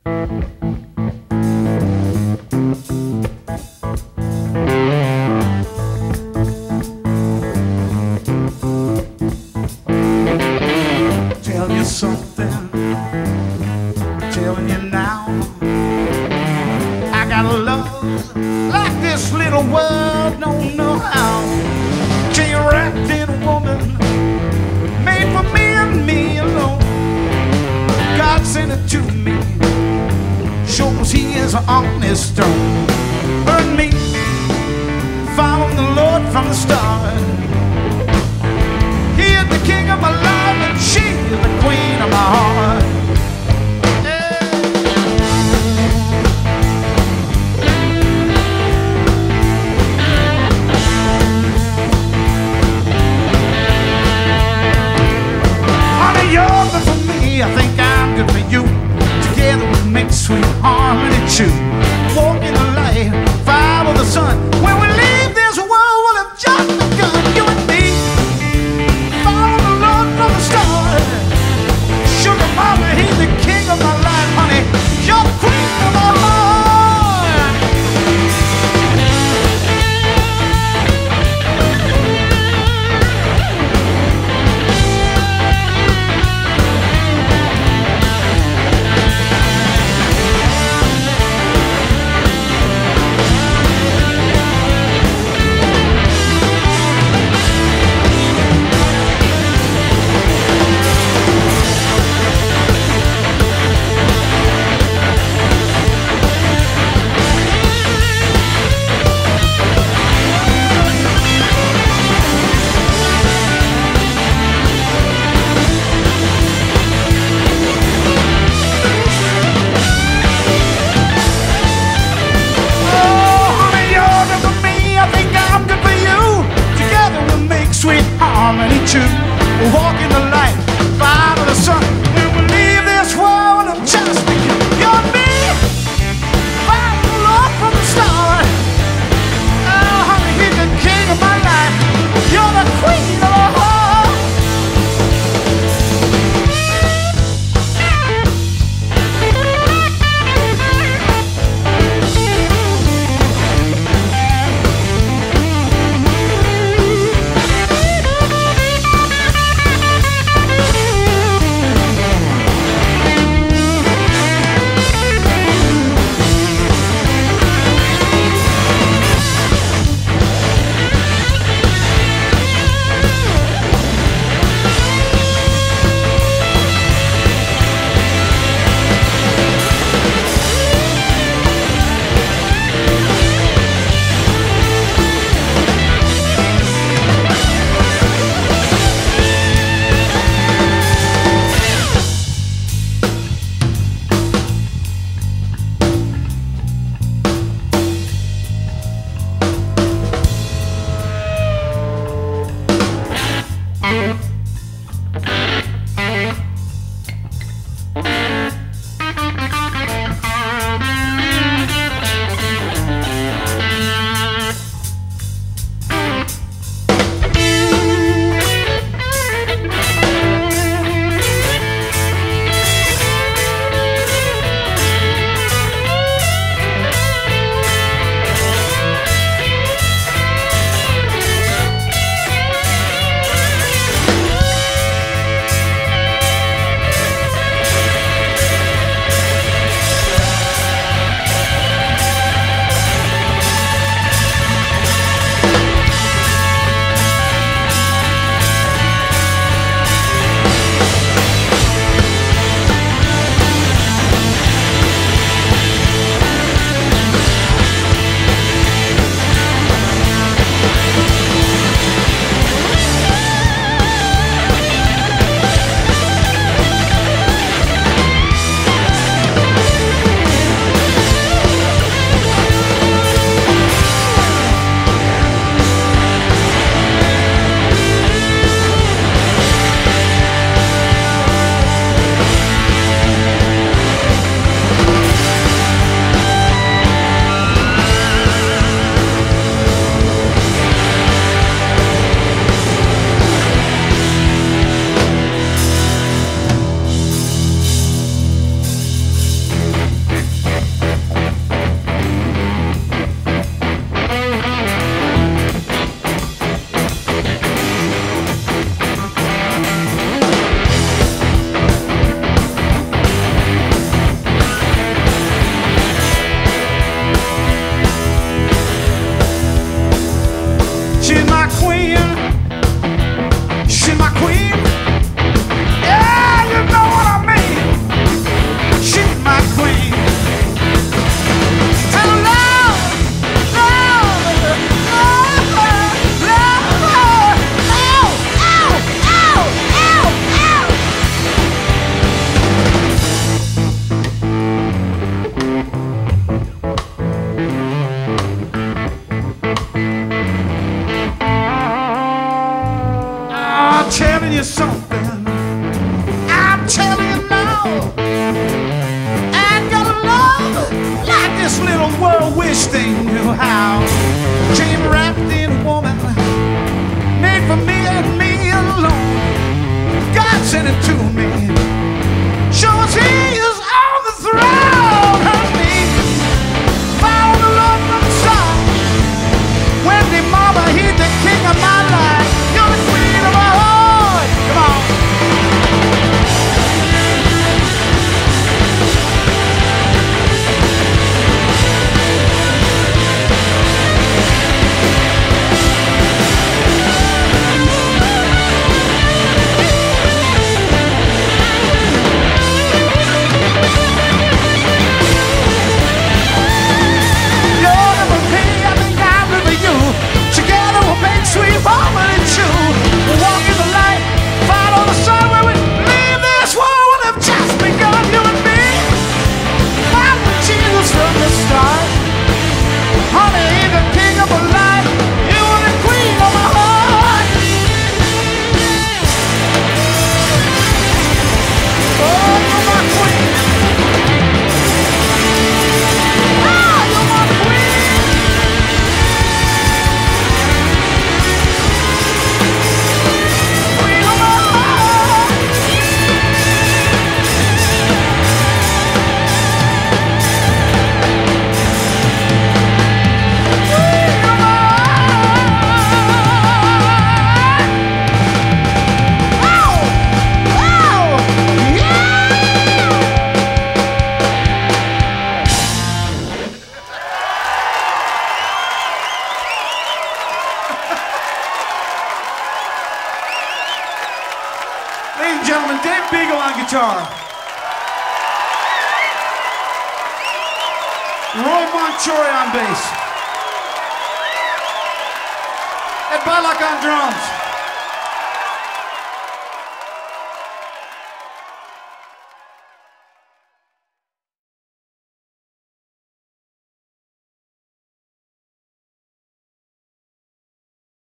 Tell you something, telling you now, I got a love like this little world don't know how. Till you're wrapped in a woman made for me and me alone. God sent it to me, shows he is on his throne. Heard me, follow the Lord from the start. He is the king of my life and she is the queen of my heart. You're good for me, I think I'm good for you. Together we make sweet harmony too. Walk in the light, follow the sun. When we leave this world, we'll have just begun. You and me, follow the Lord from the start. Sugar mama, he's the king of my life, honey. You're the queen of my heart. Harmony too. We'll walk in the light, follow the sun. When we leave this world, I'm just beginning. You and me, follow the Lord from the start. Oh, honey, he's the king of my life. You're the queen of my heart. this little world wish they knew how. Dream wrapped in a woman, made for me and me alone. God sent it to me, shows he is on the throne. Honey, follow the Lord from the sun. Wendy Mama, he's the king of my life. You're the queen of my heart. Come on. Sweet harmony too. Walk in the light, follow the sun. Where we leave this world will have just begun. You and me, I'm with Jesus from the start. Honey, he's the king of my life. You are the queen of my heart. Oh, you're my queen. Ah, you're my queen. Ladies and gentlemen, Dave Beagle on guitar. Roy Monchori on bass. Ed Balak on drums.